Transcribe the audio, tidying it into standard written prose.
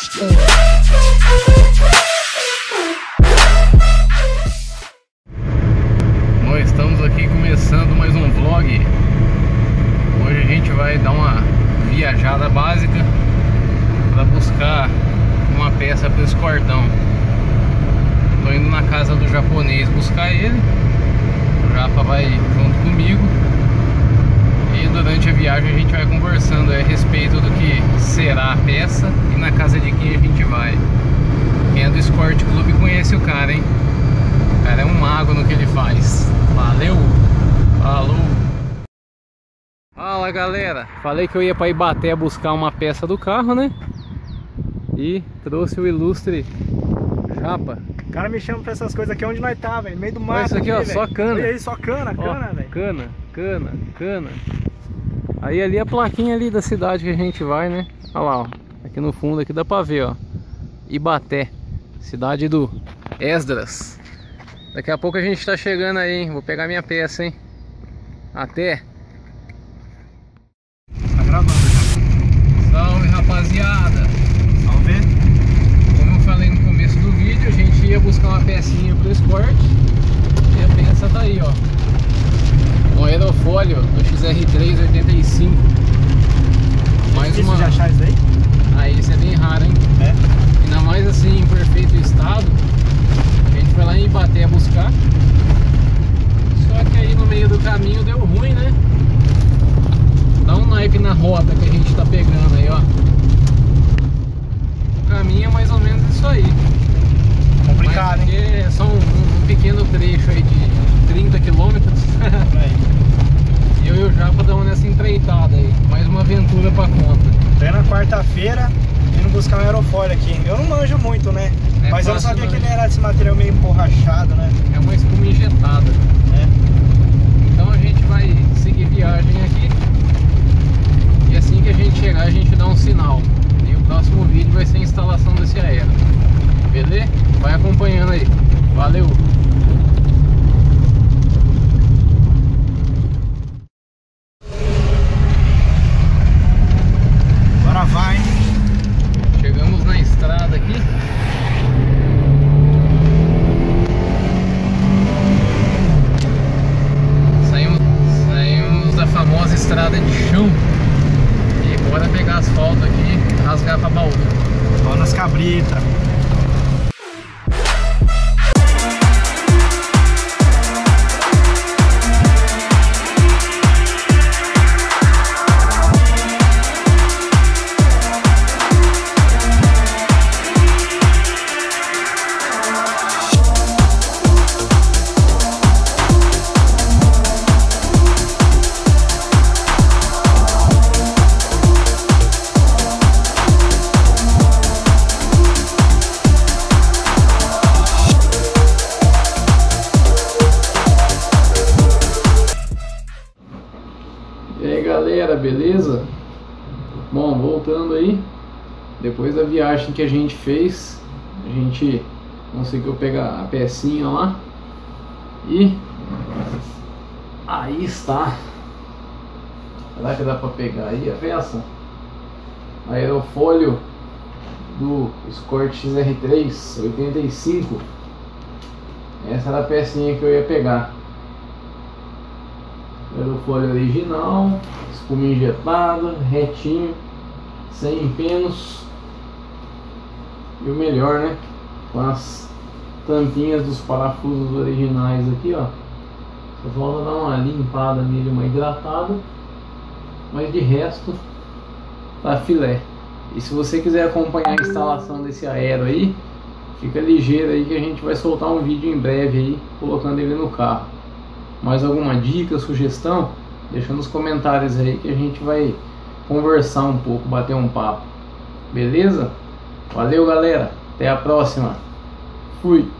Nós estamos aqui começando mais um vlog. Hoje a gente vai dar uma viajada básica para buscar uma peça para esse quartão. Tô indo na casa do japonês buscar ele. O Japa vai junto comigo. E durante a viagem a gente vai conversando a respeito do que será a peça e na casa de quem a gente vai. Quem é do Esporte Clube conhece o cara, hein? O cara é um mago no que ele faz. Valeu! Falou! Fala, galera! Falei que eu ia para Ibaté buscar uma peça do carro, né? E trouxe o ilustre Japa. O cara me chama pra essas coisas aqui onde nós tá, velho. No meio do mato. Olha isso aqui, ó, só cana. Olha aí, só cana, velho. Cana. Aí ali a plaquinha ali da cidade que a gente vai, né? Olha lá, ó. Aqui no fundo aqui dá pra ver, ó. Ibaté, cidade do Esdras. Daqui a pouco a gente tá chegando aí, hein? Vou pegar minha peça, hein? Até. Tá gravando já. Salve, rapaziada. Salve. Como eu falei no começo do vídeo, a gente ia buscar uma pecinha pro Sport. E a peça tá aí, ó. Um aerofólio do XR3 85. Mais Difícil uma. de achar isso aí? Ah, esse é bem raro, hein? É. Ainda mais assim, em perfeito estado. A gente foi lá em Ibaté buscar. Só que aí no meio do caminho deu ruim, né? Dá um naipe na rota que a gente tá pegando aí, ó. O caminho é mais ou menos isso aí. Complicado, mas, hein? é só um pequeno trecho aí de 30 quilômetros. E eu e o Japa damos nessa empreitada aí. Mais uma aventura pra conta. Tô indo na quarta-feira indo buscar um aerofólio aqui. Eu não manjo muito, né? É mas eu não fácil, sabia né? que ele era desse material meio emborrachado, né? É uma espuma injetada. Então a gente vai seguir viagem aqui. E assim que a gente chegar a gente dá um sinal. E o próximo vídeo vai ser a instalação desse aero. Beleza? Vai acompanhando aí. Valeu! Agora vai. Chegamos na estrada aqui. Saímos da famosa estrada de chão. E bora pegar asfalto aqui, rasgar pra Bauru. Ó nas cabritas. E aí, galera, beleza? Bom, voltando aí, depois da viagem que a gente fez, a gente conseguiu pegar a pecinha lá e aí está. Será que dá pra pegar aí a peça? Aerofólio do Escort XR3 85. Essa era a pecinha que eu ia pegar. Aerofólio original, espuma injetada, retinho, sem empenos. E o melhor, né? Com as tampinhas dos parafusos originais aqui, ó. Só falta dar uma limpada nele, uma hidratada. Mas de resto, tá filé. E se você quiser acompanhar a instalação desse aero aí, fica ligeiro aí que a gente vai soltar um vídeo em breve aí, colocando ele no carro. Mais alguma dica, sugestão? Deixa nos comentários aí que a gente vai conversar um pouco, bater um papo. Beleza? Valeu, galera. Até a próxima. Fui.